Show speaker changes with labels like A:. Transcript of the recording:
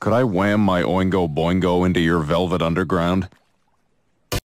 A: Could I wham my oingo boingo into your velvet underground?